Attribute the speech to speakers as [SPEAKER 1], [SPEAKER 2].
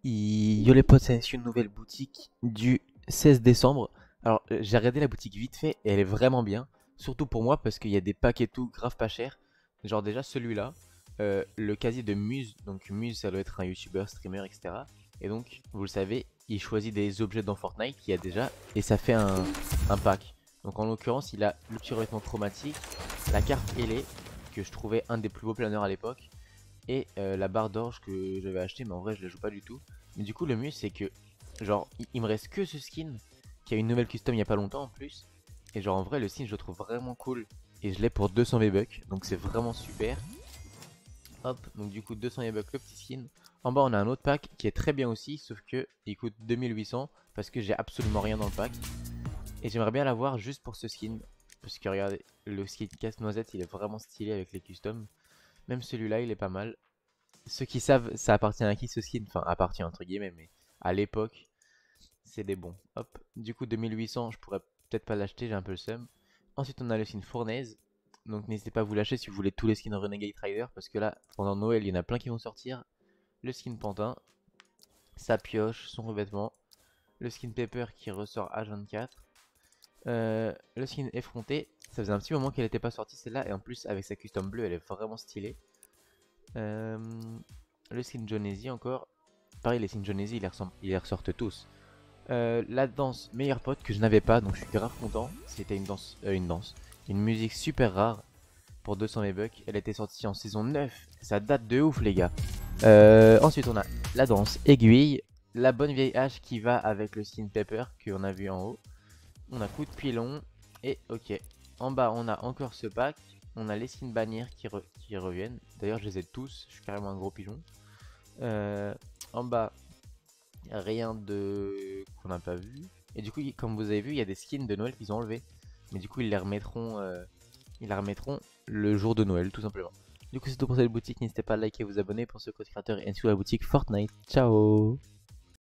[SPEAKER 1] Yo les potes, c'est une nouvelle boutique du 16 décembre. Alors j'ai regardé la boutique vite fait et elle est vraiment bien. Surtout pour moi parce qu'il y a des packs et tout grave pas cher. Genre déjà celui-là, le casier de Muse. Donc Muse ça doit être un youtubeur, streamer, etc. Et donc vous le savez, il choisit des objets dans Fortnite qu'il y a déjà et ça fait un pack. Donc en l'occurrence il a le petit revêtement chromatique, la carte ailée que je trouvais un des plus beaux planeurs à l'époque et la barre d'orge que j'avais acheté mais en vrai je la joue pas du tout. Mais du coup le mieux c'est que genre il me reste que ce skin qui a une nouvelle custom il y a pas longtemps en plus. Et genre en vrai le skin je le trouve vraiment cool et je l'ai pour 200 V-Bucks donc c'est vraiment super. Hop, donc du coup 200 V-Bucks le petit skin. En bas on a un autre pack qui est très bien aussi sauf que il coûte 2800 parce que j'ai absolument rien dans le pack. Et j'aimerais bien l'avoir juste pour ce skin. Parce que regardez, le skin casse-noisette il est vraiment stylé avec les customs. Même celui-là il est pas mal. Ceux qui savent ça appartient à qui ce skin, enfin appartient entre guillemets, mais à l'époque c'est des bons. Hop, du coup 2800 je pourrais peut-être pas l'acheter, j'ai un peu le seum. Ensuite on a le skin fournaise, donc n'hésitez pas à vous lâcher si vous voulez tous les skins Renegade Rider, parce que là pendant Noël il y en a plein qui vont sortir. Le skin pantin, sa pioche, son revêtement, le skin Pepper qui ressort H24, le skin effronté, ça faisait un petit moment qu'elle n'était pas sortie celle-là, et en plus avec sa custom bleue elle est vraiment stylée. Euh, le skin Jonesy encore. Pareil, les skins Jonesy, ils les ressortent tous. La danse meilleur pote que je n'avais pas, donc je suis grave content. C'était une musique super rare pour 200 V-Bucks. Elle était sortie en saison 9. Ça date de ouf, les gars. Ensuite, on a la danse aiguille. La bonne vieille hache qui va avec le skin Pepper qu'on a vu en haut. On a coup de pilon. Et ok. En bas, on a encore ce pack. On a les skins bannières qui reviennent. D'ailleurs, je les ai tous. Je suis carrément un gros pigeon. En bas, rien de qu'on n'a pas vu. Et du coup, comme vous avez vu, il y a des skins de Noël qu'ils ont enlevés. Mais du coup, ils les remettront le jour de Noël, tout simplement. Du coup, c'est tout pour cette boutique. N'hésitez pas à liker et vous abonner pour ce code créateur et ainsi la boutique Fortnite. Ciao!